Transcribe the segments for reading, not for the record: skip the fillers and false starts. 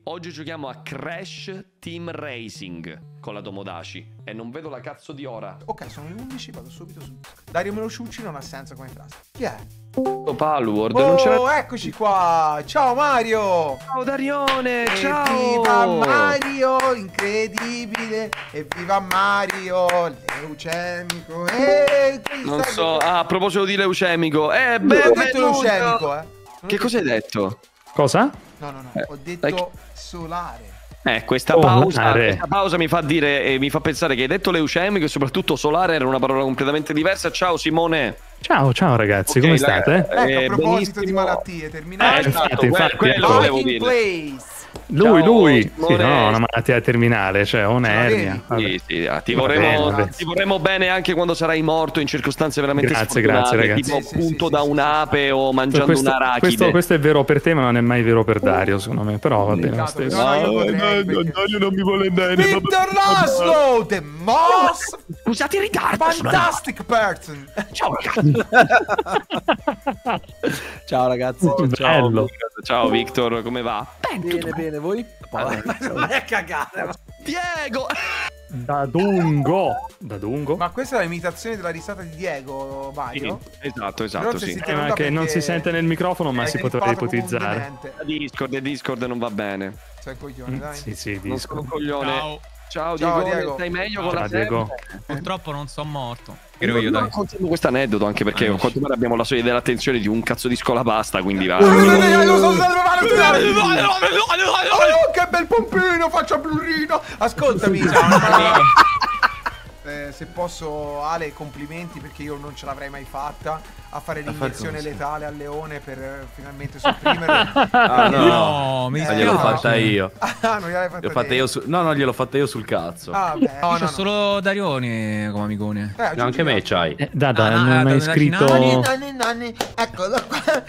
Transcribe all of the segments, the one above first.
Oggi giochiamo a Crash Team Racing con la Tomodachi e non vedo la cazzo di ora. Ok, sono le 11, vado subito su. Dario me lo ciucci non ha senso come frase. Chi è? Palworld, non c'era... Oh, eccoci qua! Ciao Mario! Ciao Darione, ciao! Evviva Mario, incredibile! Evviva Mario, leucemico! Non so, a proposito di leucemico, Non ho detto leucemico, Che cosa hai detto? Cosa? No, ho detto solare. Questa pausa mi fa dire mi fa pensare che hai detto leucemico e soprattutto solare era una parola completamente diversa. Ciao Simone. Ciao ragazzi, come state? Ecco, a proposito di malattie terminali, infatti, quello volevo dire. Lui, Simone. sì, no, una malattia terminale, cioè un'ernia. Sì, ti vorremmo bene anche quando sarai morto in circostanze veramente grazie ragazzi. Tipo appunto da un'ape o mangiando un'arachide. Questo è vero per te, ma non è mai vero per Dario, secondo me. Però va bene lo stesso. Dario non mi vuole bene. Victor Laszlo, the most Scusate in ritardo. fantastic person. Ciao ragazzi. Ciao ragazzi. Bello. Ciao Victor, come va? Bene, voi? Vai a cagare. Diego. Da Dungo. Ma questa è l'imitazione della risata di Diego, Mario? Esatto, sì. Ma che non si sente nel microfono, ma si poteva ipotizzare. Discord non va bene. Sei un coglione, dai. Sì, Non sono un coglione. Ciao Diego. Stai meglio con la Diego. Purtroppo non sono morto. Io raccontiamo questo aneddoto anche perché a quanto pare abbiamo la soglia dell'attenzione di un cazzo di scolapasta, quindi va. Che bel pompino, faccia blurrino. Ascoltami. Se posso, Ale, complimenti perché io non ce l'avrei mai fatta a fare l'iniezione letale al leone per finalmente sopprimerlo. No, mi gliel'ho fatta io. Non gliel'hai fatta fatta io no, non gliel'ho fatta io sul cazzo. C'ho solo Darione come amicone. No, anche me c'hai. Non hai scritto. Eccolo qua.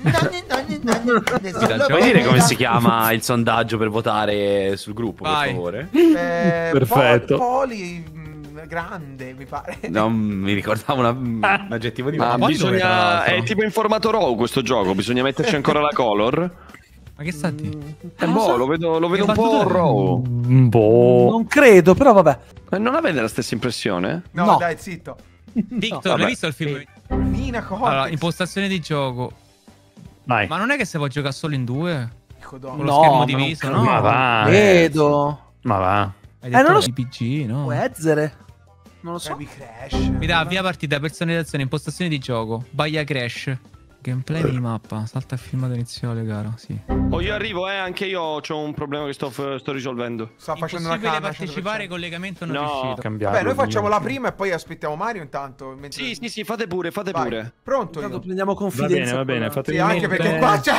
Puoi dire come si chiama il sondaggio per votare sul gruppo, per favore? Perfetto. Poli grande, mi pare. Non mi ricordavo un aggettivo di Ma bisogna... È tipo in formato RAW questo gioco, bisogna metterci ancora la color. Ma che sta di? Lo vedo un po' RAW. Non credo, però vabbè. Non avete la stessa impressione? No, dai, zitto. Victor, l'hai visto il film? Nina Cortex. Allora, impostazione di gioco. Vai. Ma non è che si può giocare solo in due? Con No, lo schermo diviso, no? Ma va. Vedo. Ma va. Hai detto non lo so. PG, no? Può essere. Non lo so. Baby Crash. Mi dà via partita, personalizzazione, impostazione di gioco. Baia Crash. Gameplay minimappa. Salta il filmato iniziale, caro. Sì. Io arrivo, anche io ho un problema che sto risolvendo. Sta facendo una Impossibile canna. partecipare, collegamento non No. riuscito. Vabbè, noi facciamo la prima e poi aspettiamo Mario intanto. Sì, fate pure. Vai. Pronto io? Prendiamo confidenza. Va bene, fate Sì, anche perché qua c'è.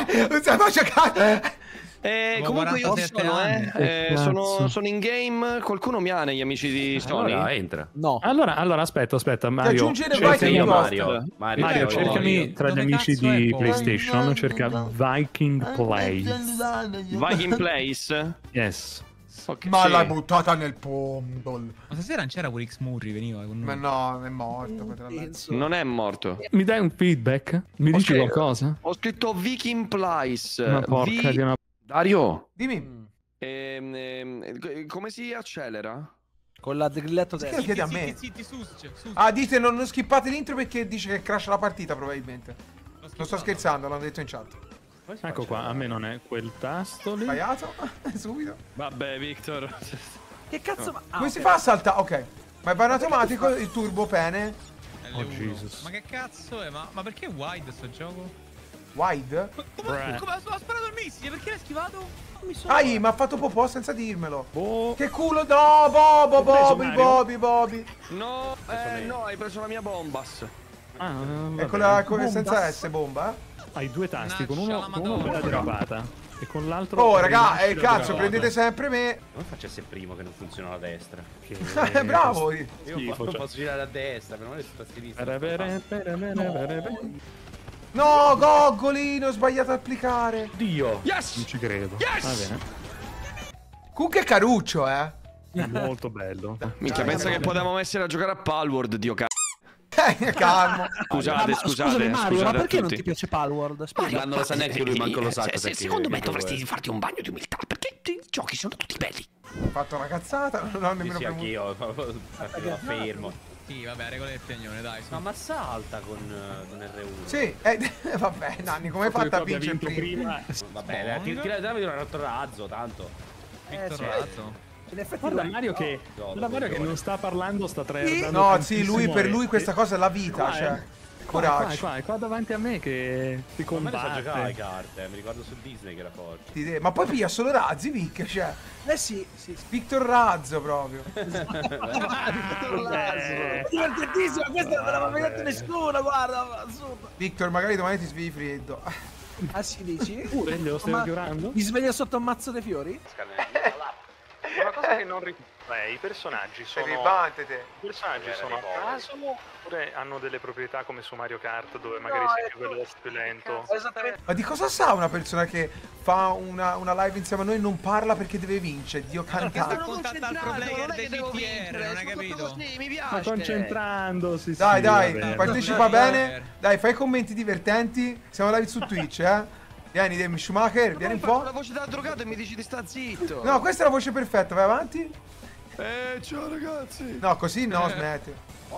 Comunque io ci 47 sono, sono in game. Qualcuno mi ha negli amici di Sony? Allora, entra. No. Allora, aspetta, Mario. aggiungere cercami- Mario. cercami tra gli Dove amici cazzo è di poi? PlayStation, cerca Viking Plays. Viking Place? Yes. Okay, Ma sì. l'hai buttata nel pomodol. Ma stasera non c'era pure X-Murray, veniva con Ma noi. no, è morto. Non è morto. Mi dai un feedback? Mi dici Ok. qualcosa? Ho scritto Viking Place. Ma porca di una... Dario, Dimmi. come si accelera? Con la grilletto Che destra. chiedi a me? Zitti, susce. Ah, dite non skippate l'intro perché dice che crasha la partita probabilmente. Non sto scherzando, l'hanno detto in chat. Ecco qua, a me non è quel tasto lì. Sbagliato? Subito. Vabbè, Victor. Che cazzo? Come si fa a saltare? Ok. Ma va in automatico il turbo pene? Oh, Jesus. Ma che cazzo è? Ma perché è wide sto gioco? Wide? Come ha sparato il missile? Perché l'hai schivato? Ai, mi ha fatto popò senza dirmelo. Boh. Che culo, no, preso Bobby. No, no, hai preso la mia bombas. Ah, E vabbè. senza S bomba? Hai due tasti, con Nascia uno la quella derapata e con l'altro... Oh, raga, nasci la cazzo, derapata. prendete sempre me. Come facesse il primo che non funziona la destra? Bravo. Io Schifo, cioè. posso girare a destra, per non è tutta a sinistra. No, goggolino, ho sbagliato a applicare. Dio. Yes! Non ci credo. Yes! Va bene. Comunque è caruccio, È molto bello. Minchia, pensa che potevamo essere a giocare a Palworld, Dio cazzo. Calmo. Scusate, Scusami Mario, ma scusate a perché non tutti. ti piace Palworld? Ma non lo sa neanche lui, manco lo sa cos'è Secondo me che- dovresti farti un bagno di umiltà, perché giochi sono tutti belli. Ho fatto una cazzata, non ho nemmeno Sì, premuto. anch'io. Fermo. Sì, vabbè, regole del piagnone, dai. Su. No, ma salta con R1. Sì, vabbè, Nanni, come hai fatto a vincere prima? Vabbè, tira un altro razzo, tanto. Victor sì. Razzo. In effetti Guarda no. Mario che, guarda Mario che non sta parlando, sta tryhardando No, sì, tantissimo per lui e- questa cosa è la vita, cioè. Coraggio. È qua davanti a me che si Ma me ne so giocare le combatte. carte, mi ricordo su Disney che era forte. Ma poi piglia solo razzi, Vic, cioè. Eh sì. Victor Razzo proprio. Divertentissimo, questo non me l'aveva mai detto nessuno, guarda, assurdo. Victor, magari domani ti svegli freddo. Ah sì, dici? Pure glielo stai giurando? Mi sveglia sotto un mazzo di fiori? Una cosa che non ricordo. I personaggi sono. Ribante te. I personaggi sono a caso oppure hanno delle proprietà come su Mario Kart dove magari sei più veloce, più lento? Esattamente. Ma di cosa sa una persona che fa una live insieme a noi e non parla perché deve vincere? Dio Sta cantante. contattando al pro player dei GTR, non hai capito? Sì, mi Sta piace. concentrandosi. Dai, sì, dai, va bene. partecipa Dai, bene. Dai, fai commenti divertenti. Siamo live su Twitch, Vieni, Demi Schumacher, vieni un Fai la po'. voce da drogato e mi dici di sta zitto. No, questa è la voce perfetta, vai avanti. Ciao ragazzi. No, così no, smetti.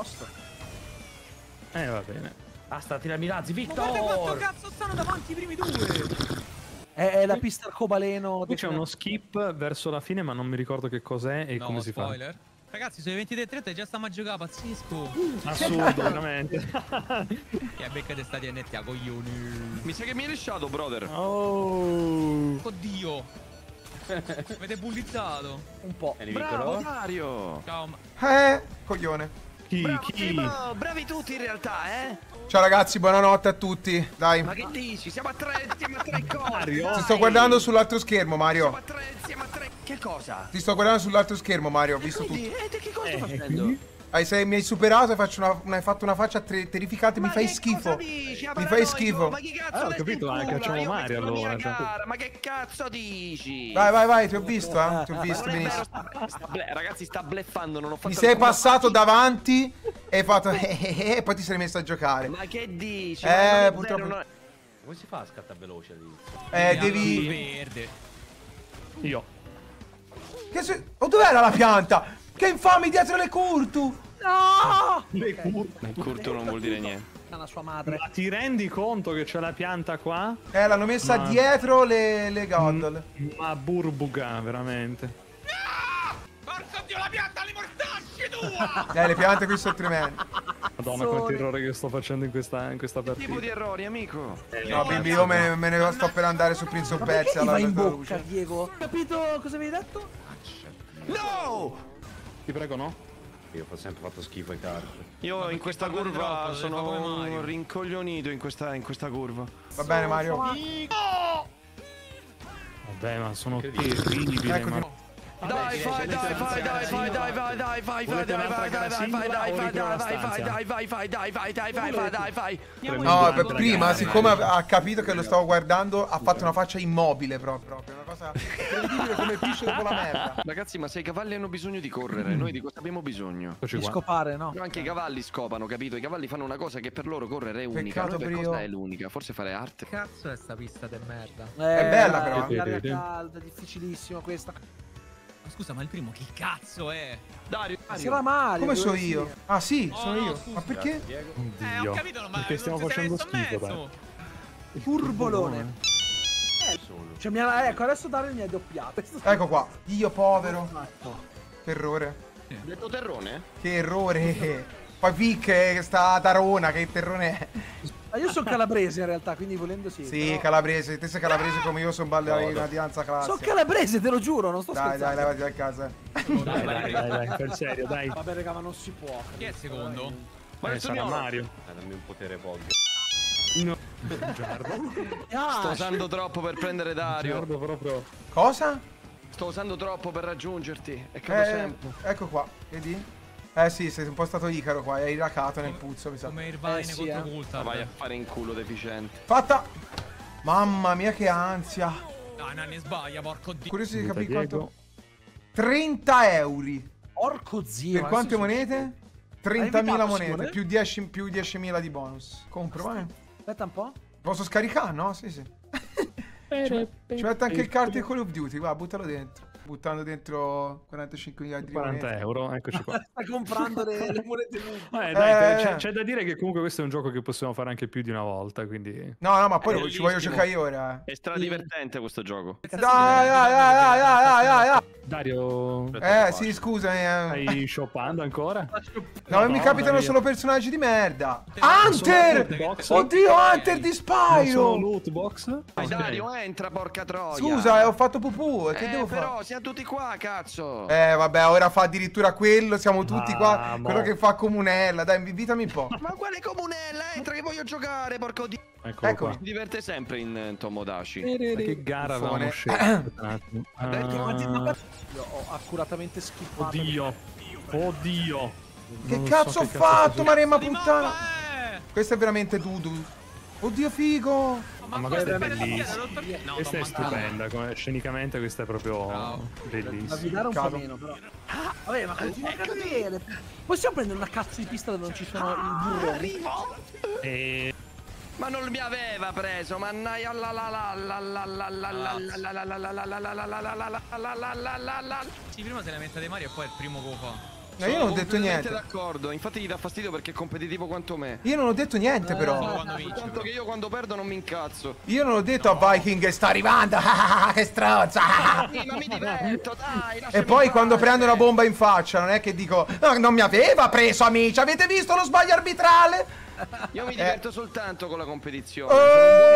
Va bene. Basta, tirami i razzi, Ma guarda quanto Victor! cazzo stanno davanti i primi due. È la pista arcobaleno. Qui c'è uno skip verso la fine, ma non mi ricordo che cos'è e No, come si spoiler. Ragazzi, sono le 23:30 e già stiamo a giocare, pazzesco. fa. Assurdo, veramente. Che beccate stati NT a coglioni. Mi sa che mi hai lasciato, brother. Oh. Oddio. Avete bullizzato. Un po'. Vieni, Bravo Victor. Dario. Ciao, ma... Coglione. Chi? Bravi tutti in realtà, Ciao ragazzi, buonanotte a tutti. Dai. Ma che dici? Siamo a tre cose. Mario. Ti sto guardando sull'altro schermo, Mario. Siamo a tre. Che cosa? Ti sto guardando sull'altro schermo, Mario. Ho visto tutto. Te che cosa sto facendo? Mi hai superato e hai fatto una faccia terrificante. Mi fai schifo. Mi fai schifo. Ma che cazzo Ho capito, cacciamo Mario allora. Ma che cazzo dici? Vai, ti ho visto, Ti ho visto Non è vero, benissimo. ragazzi, sta bleffando, non ho fatto Mi sei alcuna passato faccia. davanti e hai fatto e poi ti sei messo a giocare. Ma che dici? Purtroppo. Come si fa a scattare veloce all'inizio? Devi. Verde. Io. Dov'era la pianta? Che infami dietro le curtu! No! Curto non vuol dire niente. La sua madre. Ma ti rendi conto che c'è la pianta qua? L'hanno messa Ma- dietro le gondole. Ma burbuga, veramente. Porca Dio, la pianta li mortacci tua! Le piante qui sono tremende. Madonna, quanti errori che sto facendo in questa Tipo partita. di errori, amico. No, bimbi, io me ne sto per andare su Prince of Ma perché Persia. ti va in alla bocca, luce. Diego? Capito cosa avevi detto? No! Ti prego, no? Io ho sempre fatto schifo ai carte. Io in questa parlate curva troppo, deve fare come sono Mario. rincoglionito in questa curva. Va bene, Mario. Vabbè, ma sono terribili. Ecco, ma... Dai, vai, vai. No, prima, siccome ha capito che lo stavo guardando, ha fatto una faccia immobile proprio. Una cosa incredibile come pisce dopo la merda. Ragazzi, ma se i cavalli hanno bisogno di correre, noi di cosa abbiamo bisogno? Eccoci Di qua. scopare, no? Però anche i cavalli scopano, capito? I cavalli fanno una cosa che per loro correre è unica. Peccato Noi per per cosa io. è l'unica? Forse fare arte. Che cazzo è sta pista de merda? È bella, però. L'aria calda, difficilissimo questa. Ma scusa, ma il primo chi cazzo è? Dario, Sarà Mario. Come sono dove io? sia. Ah, sì, Oh, sono no, io. scusa. Ma perché? Oddio. Ho capito, ma Perché stiamo non ti sei facendo messo in schifo, mezzo. dai. Turbolone. Cioè, ecco, adesso Dario mi ha doppiato. Ecco qua. Io povero. Esatto. Terrore. hai detto terrone? Che errore. Poi Vic che sta a Tarona, che terrone è. Ma io sono calabrese in realtà, quindi volendo sì. Sì, però- calabrese. Te sei calabrese come io, sono ballerina di danza Sono classica. calabrese, te lo giuro, non sto Dai, scherzando. levati da casa. Dai, per serio, dai. Vabbè, raga, ma non si può. Chi è il secondo? Ma Sarà Mario. Dammi un potere poggio. No. Giardo. Sto usando troppo per prendere Dario. Giardo proprio. Cosa? Sto usando troppo per raggiungerti. E cado sempre. Ecco qua, vedi? Sì, sei un po' stato Icaro qua, hai racato nel puzzo, mi sa. Come Irvine sì, contro Ma Coulthard. vai a fare in culo deficiente. Fatta! Mamma mia che ansia. Dai, Nanni, sbaglia, porco dio. Curioso di capire Diego. quanto... 30 euro. Porco zio. Per quante monete? 30.000 invitato monete, Simone? più 10.000 di bonus. Compro, vai. Aspetta un po'. Posso scaricare, no? Sì, sì. Ci metto anche il carte di Call of Duty, va, buttalo dentro. buttando dentro 45 miliardi di 40 monete. euro, eccoci qua. Stai comprando le monete nuove. Dai, c'è da dire che comunque questo è un gioco che possiamo fare anche più di una volta, quindi... No, ma poi ci bellissimo. voglio giocare io ora. È stradivertente questo gioco. Dai. Dario, Sì, scusami. stai shoppando ancora? No, mi capitano solo personaggi di merda. Hunter! Oddio, Hunter di Sono Spyro! loot box? Dai, Dario, entra, porca troia. Scusa, ho fatto pupù. Che devo fare? Però siamo tutti qua, cazzo. Vabbè, ora fa addirittura quello. Siamo tutti qua. mo. Quello che fa Comunella. Dai, invitami un po'. Ma quale comunella? Entra che voglio giocare, porco di... Eccolo Eccomi. qua. Si diverte sempre in Tomodachi. Ma che gara avevamo Buffone. scelto? Un attimo. Io ho accuratamente schippato. Oddio. Che cazzo ho fatto, Maremma puttana? Questo è veramente Dudu. Oddio, figo. Ma questa è bellissima. Questa è stupenda, scenicamente questa è proprio bellissima. Da guidare un po' meno, però. Vabbè, ma continua a cadere. Possiamo prendere una cazzo di pista dove non ci sono i burroni? E... Ma non mi aveva preso, mannaia Sì, prima se ne mette dei Mario e poi è il primo che lo fa. No, io non ho detto niente. D'accordo, infatti gli dà fastidio perché è competitivo quanto me. Io non ho detto niente, però. Quando vince, Tanto che io quando perdo non mi incazzo. Io non ho detto a Viking che sta arrivando. Che stronza. Sì, ma mi diverto, dai. E poi quando prendo una bomba in faccia, non è che dico no, non mi aveva preso, amici. Avete visto lo sbaglio arbitrale? Io mi diverto soltanto con la competizione. Sono un buon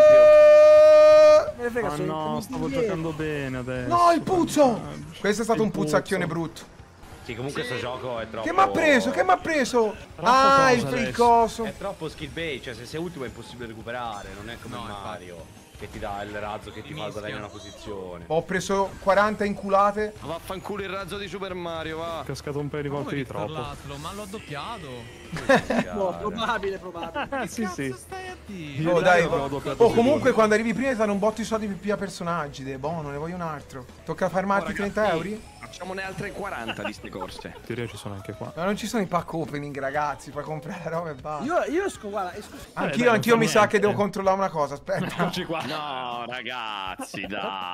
esempio. Me ne frega, Ma sono no, stavo giocando bene adesso. No, il puzzo. Questo è stato un puzzacchione brutto. Sì, comunque questo gioco è troppo... Che mi ha preso? Che mi ha preso? cosa Il adesso? coso. È troppo skill based, cioè se sei ultimo è impossibile recuperare, non è come Mario che ti dà il razzo che ti fa guadagnare una posizione. Ho preso 40 inculate. Ma vaffanculo il razzo di Super Mario, va. È cascato un paio di volte di troppo. Ma l'ho doppiato. No, probabile. Sì, sì. Stai a dire. Oh, dai. avevo doppiato Oh, due comunque volte. quando arrivi prima ti danno un botto di soldi per via personaggi. Boh, non ne voglio un altro. Tocca farmarti 30 euro? Facciamone altre 40 di ste corse. In teoria ci sono anche qua. Ma non ci sono i pack opening, ragazzi. Puoi comprare la roba e basta. Io esco, guarda, esco. Anch'io mi sa che devo controllare una cosa. Aspetta. Eccoci qua. No, ragazzi,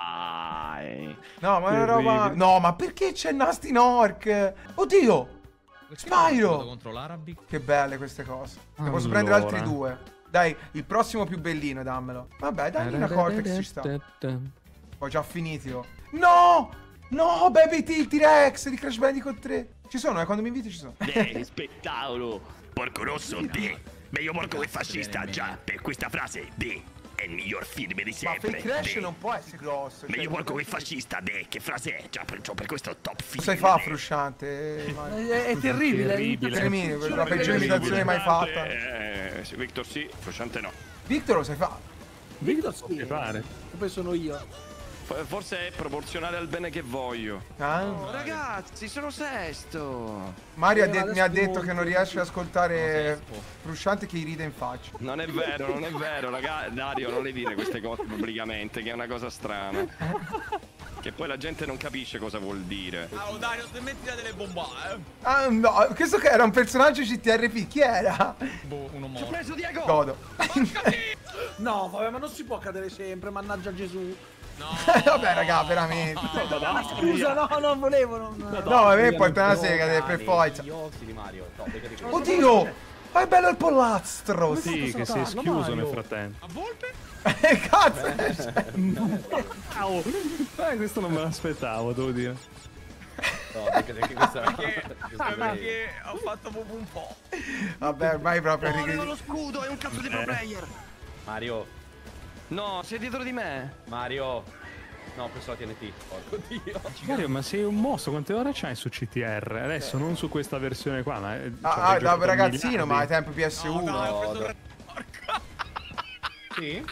dai. No, ma è una roba. No, ma perché c'è Nasty Nork? Oddio! Spyro! Contro l'Arabic. Che belle queste cose. Ne posso prendere altri due. Dai, il prossimo più bellino, dammelo. Vabbè, dai una Cortex ci sta. Ho già finito io. No! No, Baby T-Rex di Crash Bandicoot 3. Ci sono, quando mi inviti ci sono. Spettacolo! Porco rosso, beh. Meglio porco che fascista, già. Per questa frase, beh. È il miglior film di Ma sempre. Fake Crash beh. non può essere grosso. Meglio porco che fascista, beh. Che frase è? Già, per questo top film. Lo sai fa, frusciante. È terribile. Terribile, la peggiore imitazione mai fatta. Sì, Victor sì, Frusciante no. Victor lo sai fa. Victor Che pare. Come sono io? Forse è proporzionale al bene che voglio. Ah. Oh, ragazzi, sono sesto. Mario adesso mi ha detto molto che non riesce ad ascoltare Frusciante che gli ride in faccia. Non è vero, ragazzi. Dario, non le dire queste cose pubblicamente, che è una cosa strana. Che poi la gente non capisce cosa vuol dire. Oh, Dario, smettila delle bombe. Ah no, questo che era un personaggio CTRP, chi era? Boh, uno Ho morto. preso Diego! Godo. No, vabbè, ma non si può cadere sempre, mannaggia Gesù. No. Vabbè, raga, veramente. Ma scusa, no, non volevo. No, a me porta una sega per forza. Gli ossi di Mario. No, perché Oddio! Ma è bello il pollastro! Sì, che si è schiuso nel frattempo. A volpe? Cazzo! Questo non me l'aspettavo, devo dire. No, perché questa Perché ho fatto proprio un po'. Vabbè, ormai proprio Avevo lo scudo, è un cazzo di pro player. Mario. No, sei dietro di me. Mario. No, questo è la TNT. Porco dio. Mario, ma sei un mostro, quante ore c'hai su CTR? Adesso non su questa versione qua, ma... Da ragazzino, ma ai tempi PS1. No, ho preso Sì?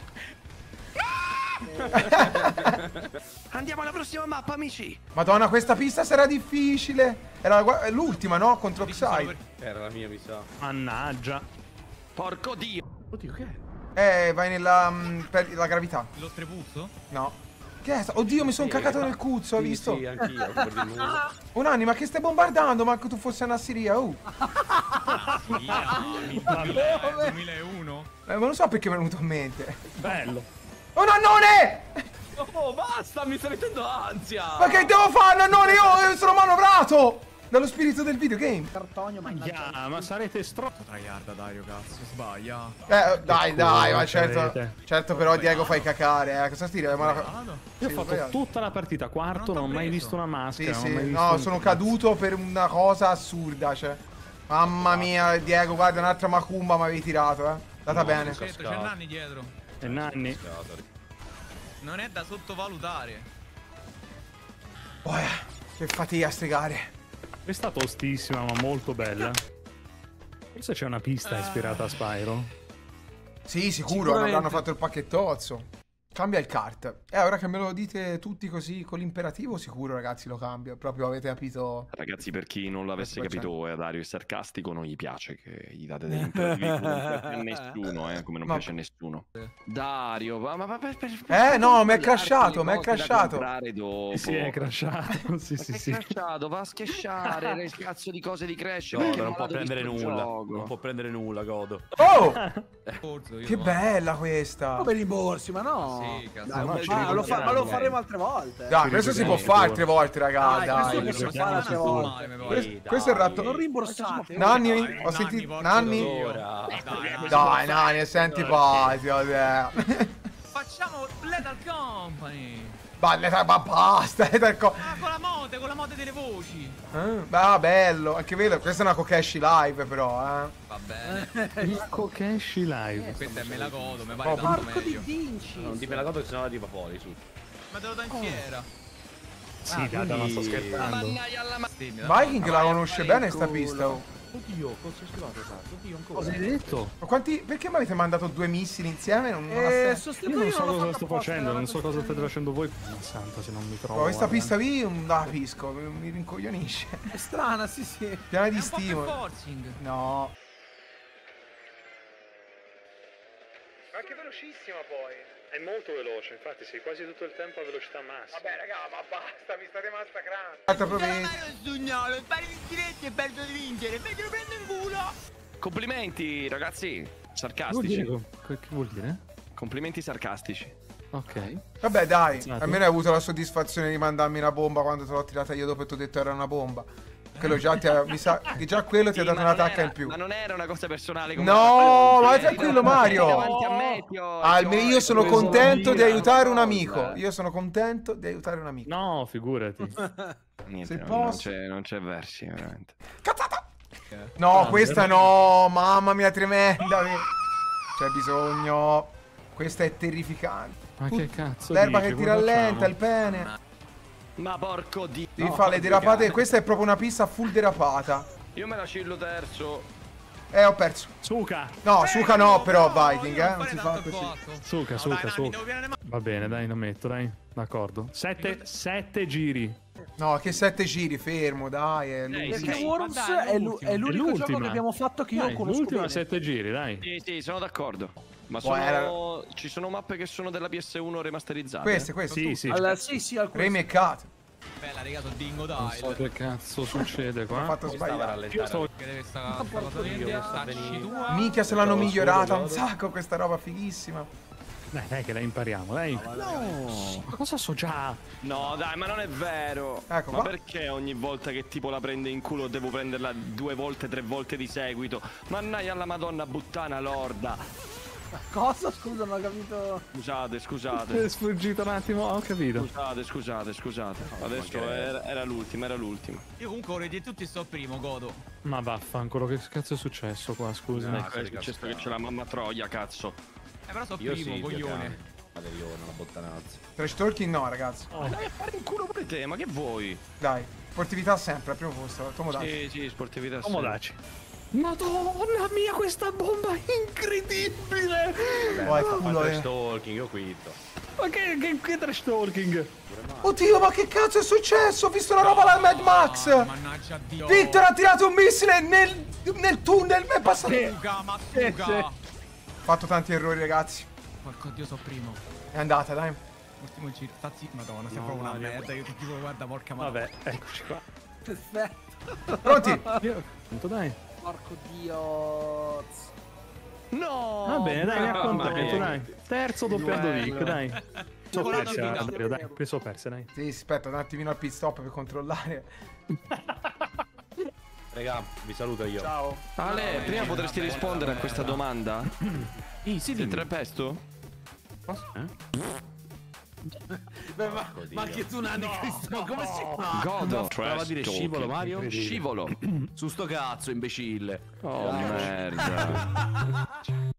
Andiamo alla prossima mappa, amici. Madonna, questa pista sarà difficile. Era l'ultima, no? Contro Oxide. Era la mia, mi sa. Mannaggia. Porco dio. Oddio, che è? Vai nella per la gravità. lo strepuzzo? No. Che è? Oddio, mi sono cagato nel cuzzo, hai visto? Sì, anch'io. Per di nuovo. Un'anima che stai bombardando, manco tu fossi una Siria. Ah, sì, 2001? Ma non so perché mi è venuto in mente. Bello. Oh nannone! Oh, basta, mi sta mettendo ansia. Ma che devo fare? No, io sono manovrato dallo spirito del videogame. Cartonio, Ya, ma sarete Tryhard, Dario, cazzo, sbaglia. Dai, ma certo però Diego fai cacare, cosa sti dire? Io ho fatto tutta la partita quarto, non ho mai visto una maschera. Sì, no, sono caduto per una cosa assurda, cioè. Mamma mia, Diego, guarda, un'altra macumba mi avevi tirato, Andata bene. C'è Nanni dietro. E Nanni. Non è da sottovalutare. Oh, che fatica sti gare. Questa tostissima, ma molto bella. Forse c'è una pista ispirata a Spyro. Sì, sicuro, non avranno fatto il pacchettozzo. Cambia il kart. Ora che me lo dite tutti così con l'imperativo, sicuro ragazzi lo cambio. Proprio avete capito. Ragazzi, per chi non l'avesse capito, Dario è sarcastico, non gli piace che gli date degli imperativi. Non piace a nessuno, come non piace a nessuno. Dario, ma no, mi è crashato, mi è crashato. Sì, è crashato. Sì. È crashato, va a schesciare le cazzo di cose di Crash. Godo non può prendere nulla. Non può prendere nulla, Godo. Oh! Che bella questa. Come rimborsi, ma no. Sì, cazzo. Dai, ma lo faremo altre volte. Dai, questo si può fare altre volte, raga. Dai, questo si fa altre volte. Questo è il ratto. Non rimborsate. Nanni, ho sentito. Nanni. Dai, Nanni, sei antipatico. Facciamo Lethal Company. Basta. Con la mode delle voci. Bello. Anche vero, questa è una Kokeshi live, però, Va bene. Il Kokeshi live. Questa è me la godo, me pare tanto meglio. Non ti me la godo che sennò la diva fuori, su. Ma te lo do in fiera. Sì, dai, non sto scherzando. Viking la conosce bene sta pista. Oddio, cosa è schivato? Oddio, ancora. Cosa hai detto? Ma perché mi avete mandato 2 missili insieme? Non ha senso. Io non so cosa sto facendo, non so cosa state facendo voi. Santa, se non mi trovo. Questa pista qui non la capisco, mi rincoglionisce. È strana, sì. Piena di stimoli. No. Ma anche velocissima poi. È molto veloce, infatti sei quasi tutto il tempo a velocità massima. Vabbè raga, ma basta, mi state massacrando. Complimenti, ragazzi. Sarcastici. Che vuol dire? Complimenti sarcastici. Ok. Vabbè dai, almeno hai avuto la soddisfazione di mandarmi una bomba quando te l'ho tirata io dopo e ti ho detto era una bomba. Quello già mi sa che già quello ti ha dato una tacca in più. Ma non era una cosa personale come no, ma tranquillo Mario. Davanti a me, almeno io sono contento di aiutare un amico. Io sono contento di aiutare un amico. No, figurati. Niente, non c'è versi, veramente. Cazzata! No, questa no, mamma mia, tremenda. C'è bisogno. Questa è terrificante. Ma che cazzo? L'erba che ti rallenta, il pene. Ma porco dio. Devi fare le derapate. Questa è proprio una pista full derapata. Io me la cillo terzo. Ho perso. Suka. No, Suka no, però Viking, non si fa così. Suka. Va bene, dai, lo metto, dai. D'accordo. 7 giri. No, che 7 giri, fermo, dai. Perché Worms è l'unico gioco che abbiamo fatto che io conosco l'ultima bene. 7 giri, dai. Sì, sono d'accordo. Ma ci sono mappe che sono della PS1 remasterizzate. Queste? Sì. Allora, sì, alcune. Remake. Bella, raga, sono dingo dai. Non so che cazzo succede qua. Ho fatto sbagliare. Io sto... Minchia, se l'hanno migliorata un sacco questa roba fighissima. Dai, che la impariamo, dai. No, ma cosa so già? No, dai, ma non è vero. Ecco, ma perché ogni volta che tipo la prende in culo devo prenderla 2 volte, 3 volte di seguito? Mannaggia alla Madonna puttana lorda. Cosa? Scusa, non ho capito. Scusate. È sfuggito un attimo, ho capito. Scusate. Adesso era l'ultima. Io comunque vorrei dire tutti sto primo, godo. Ma vaffanculo, che cazzo è successo qua, scusa? È successo che c'è la mamma troia, cazzo. Però so primo, coglione. Una bottanazza. Trash talking no, ragazzi. Dai a fare in culo pure te, ma che vuoi? Dai, sportività sempre, al primo posto. Tomodachi. Sì, sportività Tomodachi. Madonna mia, questa bomba è incredibile! Trash talking, io quitto. Ma che trash talking? Oddio, ma che cazzo è successo? Ho visto una roba alla Mad Max! Mannaggia Dio! Victor ha tirato un missile nel tunnel, è passato! Suga! Ho fatto tanti errori, ragazzi. Porco Dio, so primo. È andata, dai. Ultimo giro. Madonna, sembra una merda. Io ti dico, guarda, porca madonna. Vabbè, eccoci qua. Perfetto. Pronti? Dai. Porco Dio. No! Va bene, dai, mi accontento, dai. Terzo doppiando Vic, dai. Preso perse, dai. Sì, aspetta un attimino al pit stop per controllare. Raga, vi saluto io. Ciao. Ale, prima potresti rispondere a questa domanda? Sì, Sei trepesto? Beh, ma anche tu, Nani, Cristo, come si fa? Godo. Prova a dire scivolo, Mario. Scivolo. Su sto cazzo, imbecille. Oh, merda.